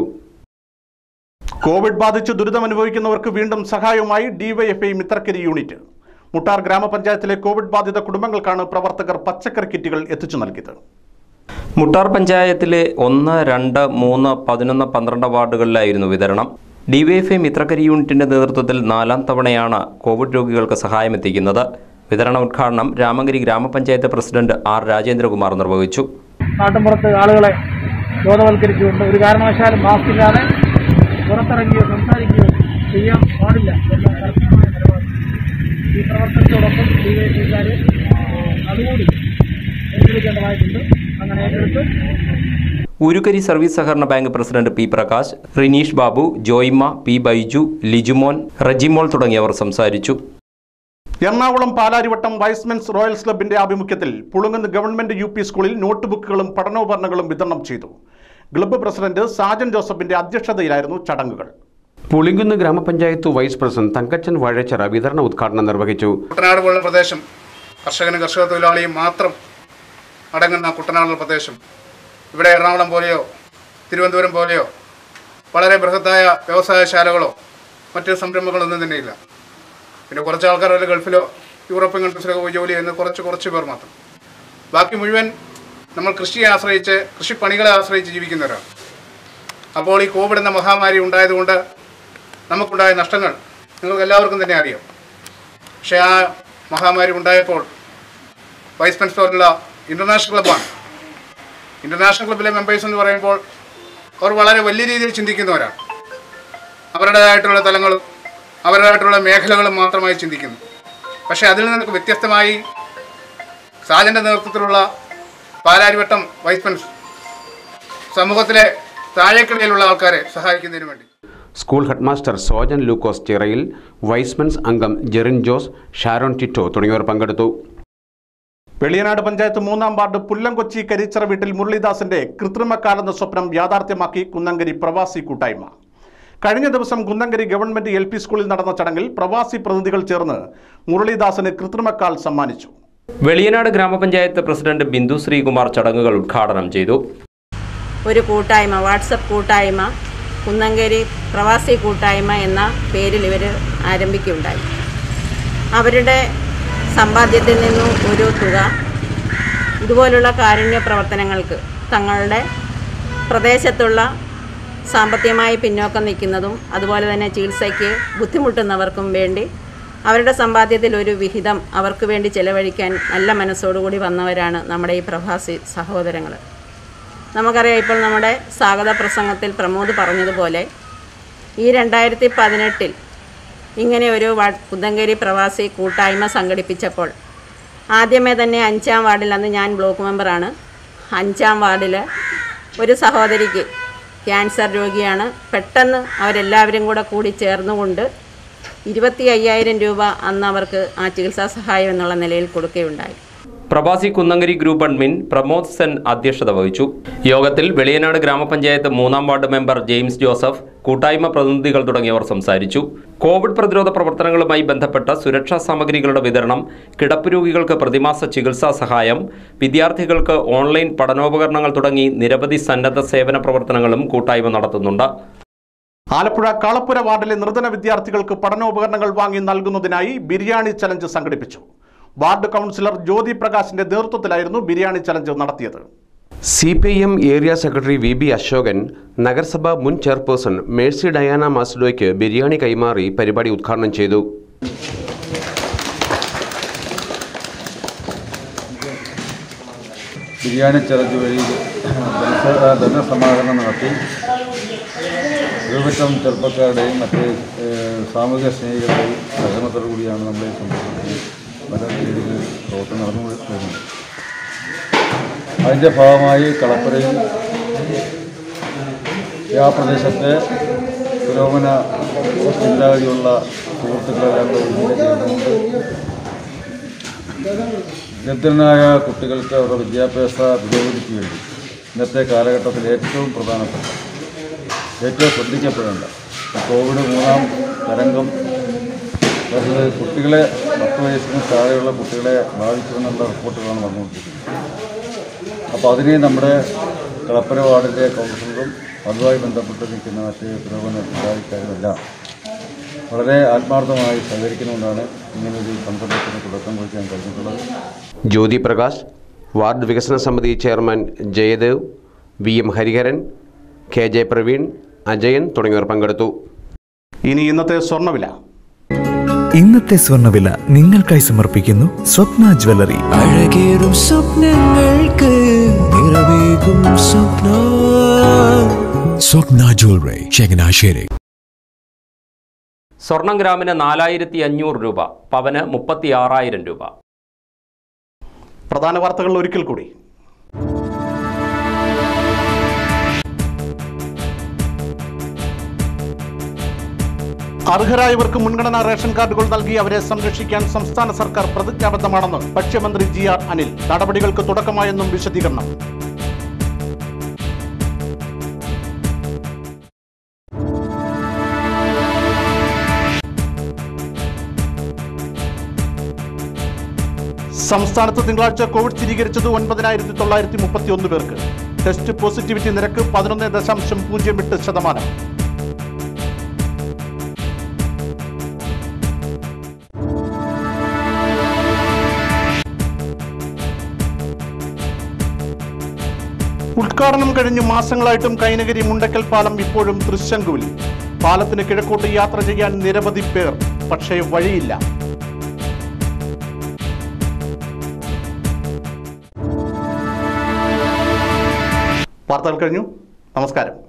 കോവിഡ് ബാധിച്ച് ദുരിതമനുഭവിക്കുന്നവർക്ക് വീണ്ടും സഹായവുമായി ഡിവൈഎഫ്ഐ മിത്രക്കരി യൂണിറ്റ്. മുട്ടാർ ഗ്രാമപഞ്ചായത്തിലെ കോവിഡ് ബാധിത കുടുംബങ്ങൾക്കാണ് പ്രവർത്തകർ പച്ചക്കറി കിറ്റുകൾ എത്തിച്ചു നൽകിയത്. മുട്ടാർ പഞ്ചായത്തിലെ ഒന്ന്, രണ്ട്, മൂന്ന്, പതിനൊന്ന്, പന്ത്രണ്ട് വാർഡുകളിലായിരുന്നു വിതരണം. ഡിവൈഎഫ്ഐ മിത്രക്കരി യൂണിറ്റിന്റെ നേതൃത്വത്തിൽ നാലാം തവണയാണ് കോവിഡ് രോഗികൾക്ക് സഹായമെത്തിക്കുന്നത്. വിതരണ ഉദ്ഘാടനം രാമങ്കരി ഗ്രാമപഞ്ചായത്ത് പ്രസിഡന്റ് ആർ രാജേന്ദ്രകുമാർ നിർവഹിച്ചു. നാട്ടിൻപുറത്ത് ആളുകളെ ബോധവൽക്കരിച്ചുകൊണ്ട് ഒരു കാരണവശാലും മാസ്ക് ഇല്ലാതെ പുറത്തിറങ്ങിയോ സംസാരിക്കുകയോ ചെയ്യാൻ പാടില്ല എന്ന കർശനമായ നിലപാട് ഈ പ്രവർത്തനത്തോടൊപ്പം ഡി വൈ എഫ് ഐക്കാർ അതുകൂടി ഏറ്റെടുക്കേണ്ടതായിട്ടുണ്ട്. അങ്ങനെ ഏറ്റെടുത്ത് ഉരുക്കരി സർവീസ് സഹകരണ bank president P Prakash, Rineesh Babu, Joyimma, P Baiju, Lijumon, Rejimol തുടങ്ങിയവർ സംസാരിച്ചു. എറണാകുളം പാലാരിവട്ടം വൈസ്മെൻസ് റോയൽസ് ക്ലബിന്റെ ആഭിമുഖ്യത്തിൽ പുളുങ്ങുന്ന് ഗവൺമെന്റ് യു പി സ്കൂളിൽ നോട്ട് ബുക്കുകളും പഠനോപകരണങ്ങളും വിതരണം ചെയ്തു. ക്ലബ്ബ് പ്രസിഡന്റ് സാജൻ ജോസഫിന്റെ അധ്യക്ഷതയിലായിരുന്നു ചടങ്ങുകൾ. പുളിങ്കുന്ന് ഗ്രാമപഞ്ചായത്ത് വൈസ് പ്രസിഡന്റ് തങ്കച്ചൻ വാഴച്ചിറ വിതരണ ഉദ്ഘാടനം നിർവഹിച്ചു. കുട്ടനാട് പോലുള്ള പ്രദേശം കർഷകനും കർഷക തൊഴിലാളിയും മാത്രം അടങ്ങുന്ന കുട്ടനാട് പ്രദേശം ഇവിടെ എറണാകുളം പോലെയോ തിരുവനന്തപുരം പോലെയോ വളരെ ബൃഹത്തായ വ്യവസായശാലകളോ മറ്റ് സംരംഭങ്ങളൊന്നും തന്നെയില്ല. പിന്നെ കുറച്ച് ആൾക്കാർ വല്ല ഗൾഫിലോ യൂറോപ്യൻ കൺട്രീസിലൊക്കെ പോയി ജോലി ചെയ്യുന്ന കുറച്ച് കുറച്ച് പേർ മാത്രം. ബാക്കി മുഴുവൻ നമ്മൾ കൃഷിയെ ആശ്രയിച്ച് കൃഷിപ്പണികളെ ആശ്രയിച്ച് ജീവിക്കുന്നവരാണ്. അപ്പോൾ ഈ കോവിഡ് എന്ന മഹാമാരി ഉണ്ടായതുകൊണ്ട് നമുക്കുണ്ടായ നഷ്ടങ്ങൾ നിങ്ങൾക്ക് എല്ലാവർക്കും തന്നെ അറിയാം. പക്ഷേ ആ മഹാമാരി ഉണ്ടായപ്പോൾ വൈസ്മെൻസ് പോലുള്ള ഇൻ്റർനാഷണൽ ക്ലബ്ബാണ്. ഇൻ്റർനാഷണൽ ക്ലബ്ബിലെ മെമ്പേഴ്സ് എന്ന് പറയുമ്പോൾ അവർ വളരെ വലിയ രീതിയിൽ ചിന്തിക്കുന്നവരാണ്. അവരുടേതായിട്ടുള്ള തലങ്ങളും അവരുടേതായിട്ടുള്ള മേഖലകളും മാത്രമായി ചിന്തിക്കുന്നു. പക്ഷേ അതിൽ നിന്നൊക്കെ വ്യത്യസ്തമായി സാജൻ്റെ നേതൃത്വത്തിലുള്ള പാലാരിവട്ടം വൈസ്മെൻസ് സമൂഹത്തിലെ താഴേക്കിടയിലുള്ള ആൾക്കാരെ സഹായിക്കുന്നതിന് വേണ്ടി school headmaster Sojan Lukose Chirayil, Y's Men's അംഗം ജെറിൻ ജോസ്, ഷാരോൺ ടിറ്റോ തുടങ്ങിയവർ പങ്കെടുത്തു. വെളിയനാട് പഞ്ചായത്ത് മൂന്നാം വാർഡ് പുല്ലംകൊച്ചി കരിച്ചിറ വീട്ടിൽ മുരളീദാസിന്റെ കൃത്രിമക്കാലെന്ന സ്വപ്നം യാഥാർത്ഥ്യമാക്കി കുന്നങ്കരി പ്രവാസി കൂട്ടായ്മ. കഴിഞ്ഞ ദിവസം കുന്നങ്കരി ഗവൺമെന്റ് എൽ പി സ്കൂളിൽ നടന്ന ചടങ്ങിൽ പ്രവാസി പ്രതിനിധികൾ ചേർന്ന് മുരളീദാസിന് കൃത്രിമക്കാൽ സമ്മാനിച്ചു. വെളിയനാട് ഗ്രാമപഞ്ചായത്ത് പ്രസിഡന്റ് ബിന്ദു ശ്രീകുമാർ ചടങ്ങുകൾ ഉദ്ഘാടനം ചെയ്തു. ഒരു കൂട്ടായ്മ, വാട്സപ്പ് കൂട്ടായ്മ, കുന്നങ്കരി പ്രവാസി കൂട്ടായ്മ എന്ന പേരിൽ ഇവർ ആരംഭിക്കുകയുണ്ടായി. അവരുടെ സമ്പാദ്യത്തിൽ നിന്നും ഒരു തുക ഇതുപോലുള്ള കാരുണ്യ പ്രവർത്തനങ്ങൾക്ക് തങ്ങളുടെ പ്രദേശത്തുള്ള സാമ്പത്തികമായി പിന്നോക്കം നിൽക്കുന്നതും അതുപോലെ തന്നെ ചികിത്സയ്ക്ക് ബുദ്ധിമുട്ടുന്നവർക്കും വേണ്ടി അവരുടെ സമ്പാദ്യത്തിൽ ഒരു വിഹിതം അവർക്ക് വേണ്ടി ചെലവഴിക്കാൻ നല്ല മനസ്സോടുകൂടി വന്നവരാണ് നമ്മുടെ ഈ പ്രവാസി സഹോദരങ്ങൾ. നമുക്കറിയാം, ഇപ്പോൾ നമ്മുടെ സ്വാഗത പ്രസംഗത്തിൽ പ്രമോദ് പറഞ്ഞതുപോലെ ഈ രണ്ടായിരത്തി പതിനെട്ടിൽ ഇങ്ങനെ ഒരു കുന്നങ്കരി പ്രവാസി കൂട്ടായ്മ സംഘടിപ്പിച്ചപ്പോൾ ആദ്യമേ തന്നെ അഞ്ചാം വാർഡിൽ, അന്ന് ഞാൻ ബ്ലോക്ക് മെമ്പറാണ്, അഞ്ചാം വാർഡിൽ ഒരു സഹോദരിക്ക് ക്യാൻസർ രോഗിയാണ്. പെട്ടെന്ന് അവരെല്ലാവരും കൂടെ കൂടി ചേർന്നുകൊണ്ട് ഇരുപത്തി അയ്യായിരം രൂപ അന്ന് അവർക്ക് ആ ചികിത്സാ സഹായം എന്നുള്ള നിലയിൽ കൊടുക്കുകയുണ്ടായി. പ്രവാസി കുന്നങ്കരി ഗ്രൂപ്പ് അഡ്മിൻ പ്രമോദ് സെൻ അധ്യക്ഷത വഹിച്ചു. യോഗത്തിൽ വെളിയനാട് ഗ്രാമപഞ്ചായത്ത് മൂന്നാം വാർഡ് മെമ്പർ ജെയിംസ് ജോസഫ്, കൂട്ടായ്മ പ്രതിനിധികൾ തുടങ്ങിയവർ സംസാരിച്ചു. കോവിഡ് പ്രതിരോധ പ്രവർത്തനങ്ങളുമായി ബന്ധപ്പെട്ട സുരക്ഷാ സാമഗ്രികളുടെ വിതരണം, കിടപ്പ് രോഗികൾക്ക് പ്രതിമാസ ചികിത്സാ സഹായം, വിദ്യാർത്ഥികൾക്ക് ഓൺലൈൻ പഠനോപകരണങ്ങൾ തുടങ്ങി നിരവധി സന്നദ്ധ സേവന പ്രവർത്തനങ്ങളും കൂട്ടായ്മ നടത്തുന്നുണ്ട്. ആലപ്പുഴ കളപ്പുര വാർഡിലെ നിർധന വിദ്യാർത്ഥികൾക്ക് പഠനോപകരണങ്ങൾ വാങ്ങി നൽകുന്നതിനായി ബിരിയാണി ചലഞ്ച് സംഘടിപ്പിച്ചു. വാർഡ് കൗൺസിലർ ജ്യോതി പ്രകാശിന്റെ നേതൃത്വത്തിലായിരുന്നു ബിരിയാണി ചലഞ്ച് നടത്തിയത്. C P I M area secretary V B Ashokan, നഗരസഭ മുൻ ചെയർപേഴ്സൺ മേഴ്സി ഡയാന മാസ്ലോയ്ക്ക് ബിരിയാണി കൈമാറി പരിപാടി ഉദ്ഘാടനം ചെയ്തു. ബിരിയാണി ചലഞ്ച് വഴി ധനസമാഹരണം നടത്തി ഒരുപറ്റം ചെറുപ്പക്കാരുടെയും മറ്റ് സാമൂഹിക സ്നേഹികളുടെയും സഹകരണത്തോടു കൂടിയാണ് നമ്മളെ സംബന്ധിച്ച് പല രീതിയിൽ പ്രവർത്തനം നടന്നു വരുന്നത്. അതിൻ്റെ ഭാഗമായി കളപ്പുരയിൽ ആ പ്രദേശത്തെ പുരോഗമന ചിന്താഗതിയുള്ള സുഹൃത്തുക്കളെല്ലാം ചേർന്നുകൊണ്ട് ദരിദ്രനായ കുട്ടികൾക്ക് അവരുടെ വിദ്യാഭ്യാസ പുരോഗതിക്ക് വേണ്ടി ഇന്നത്തെ കാലഘട്ടത്തിൽ ഏറ്റവും പ്രധാനപ്പെട്ട, ഏറ്റവും ശ്രദ്ധിക്കപ്പെടേണ്ട കോവിഡ് മൂന്നാം തരംഗം വരുന്നത് കുട്ടികളെ പത്ത് വയസ്സിന് താഴെയുള്ള കുട്ടികളെ ബാധിക്കുമെന്നുള്ള റിപ്പോർട്ടുകളാണ് വന്നുകൊണ്ടിരിക്കുന്നത്. അപ്പോൾ അതിനെ നമ്മുടെ കളപ്പുര വാർഡിൻ്റെ കൗൺസിലറും അതുമായി ബന്ധപ്പെട്ട് നിൽക്കുന്ന മറ്റ് പുരോഗമന ചിന്താഗതിക്കാരുമെല്ലാം വളരെ ആത്മാർത്ഥമായി സഹകരിക്കുന്നതുകൊണ്ടാണ് ഇങ്ങനൊരു സംരംഭത്തിന് തുടക്കം കുറിക്കാൻ കഴിഞ്ഞിട്ടുള്ളത്. ജ്യോതി പ്രകാശ്, വാർഡ് വികസന സമിതി chairman Jayadev, V M Hariharan, K J Praveen, Ajayan തുടങ്ങിയവർ പങ്കെടുത്തു. ഇനി ഇന്നത്തെ സ്വർണ്ണവില. ഇന്നത്തെ സ്വർണ്ണവില നിങ്ങൾക്കായി സമർപ്പിക്കുന്നു സ്വപ്ന ജ്വല്ലറി. അഴകേറും സ്വപ്നങ്ങൾക്ക് നിറവേകും സ്വപ്ന സ്വപ്ന ജ്വല്ലറി ചങ്ങനാശ്ശേരി. സ്വർണം ഗ്രാമിന് നാലായിരത്തി അഞ്ഞൂറ് രൂപ, പവന് മുപ്പത്തി ആറായിരം രൂപ. പ്രധാന വാർത്തകൾ ഒരിക്കൽ കൂടി. അർഹരായവർക്ക് മുൻഗണനാ റേഷൻ കാർഡുകൾ നൽകി അവരെ സംരക്ഷിക്കാൻ സംസ്ഥാന സർക്കാർ പ്രതിജ്ഞാബദ്ധമാണെന്ന് ഭക്ഷ്യമന്ത്രി ജി ആർ അനിൽ. നടപടികൾക്ക് തുടക്കമായെന്നും വിശദീകരണം. സംസ്ഥാനത്ത് തിങ്കളാഴ്ച കോവിഡ് സ്ഥിരീകരിച്ചത് ഒൻപതിനായിരത്തി തൊള്ളായിരത്തി മുപ്പത്തി ഒന്ന് പേർക്ക്. ടെസ്റ്റ് പോസിറ്റിവിറ്റി നിരക്ക് പതിനൊന്ന് ദശാംശം പൂജ്യം എട്ട് ശതമാനം. ഉദ്ഘാടനം കഴിഞ്ഞ് മാസങ്ങളായിട്ടും കൈനഗിരി മുണ്ടക്കൽ പാലം ഇപ്പോഴും തൃശങ്കുവിൽ. പാലത്തിന് കിഴക്കോട്ട് യാത്ര ചെയ്യാൻ നിരവധി പേർ, പക്ഷേ വഴിയില്ല. വാർത്തകൾ കഴിഞ്ഞു. നമസ്കാരം.